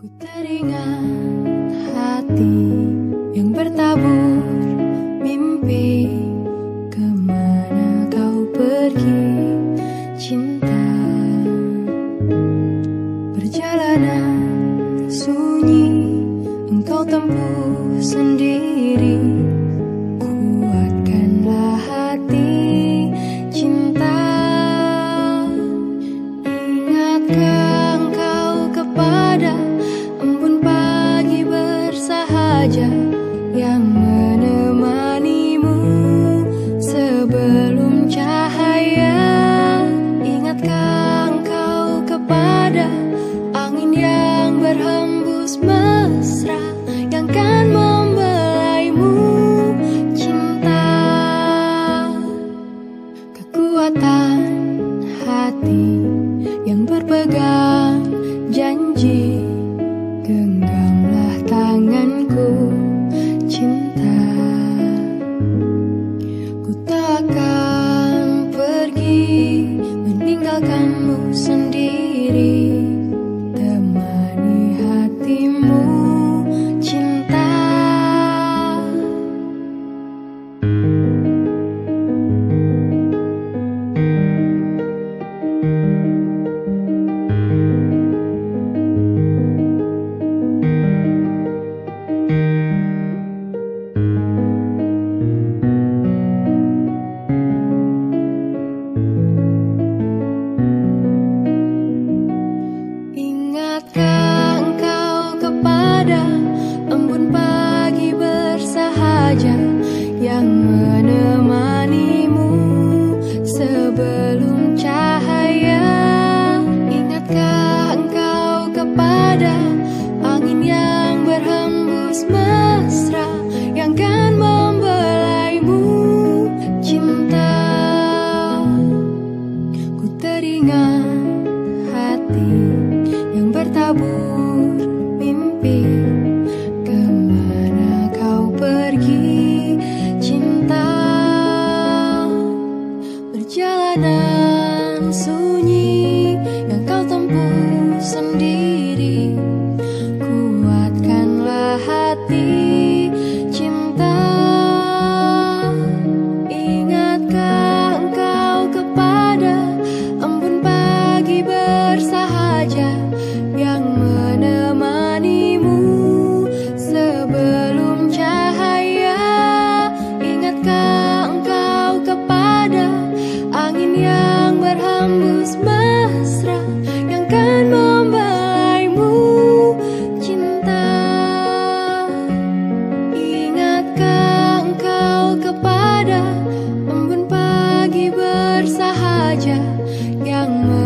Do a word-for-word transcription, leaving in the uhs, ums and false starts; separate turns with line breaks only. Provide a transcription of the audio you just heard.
Ku teringat hati yang bertabur mimpi. Kemana kau pergi, cinta? Perjalanan sunyi engkau tempuh sendiri. Kuatkanlah hati, cinta. Ingatkah engkau kepada embun pagi bersahaja yang menemanimu sebelum cahaya? Ingatkah engkau kepada angin yang berhembus mesra yang kan membelaimu, cinta? Kekuatan hati yang berpegang janji, genggamlah tanganku, cinta. Ku takkan pergi meninggalkanmu sendiri. Temani hatimu, cinta. Ingatkah engkau kepada embun pagi bersahaja yang menemanimu sebelum cahaya? Ingatkah engkau kepada angin yang berhembus mesra yang kan membelaimu, cinta? Ku teringat hati yang bertabur mimpi. Kemana kau pergi, cinta? Perjalanan sunyi yang kau tempuh sendiri. Kuatkanlah hati, cinta. Ingatkah engkau kepada embun pagi bersahaja yang menemanimu sebelum cahaya? Ingatkah engkau kepada angin yang berhembus mesra yang kan membelaimu, cinta? Ingatkah engkau kepada embun pagi bersahaja yang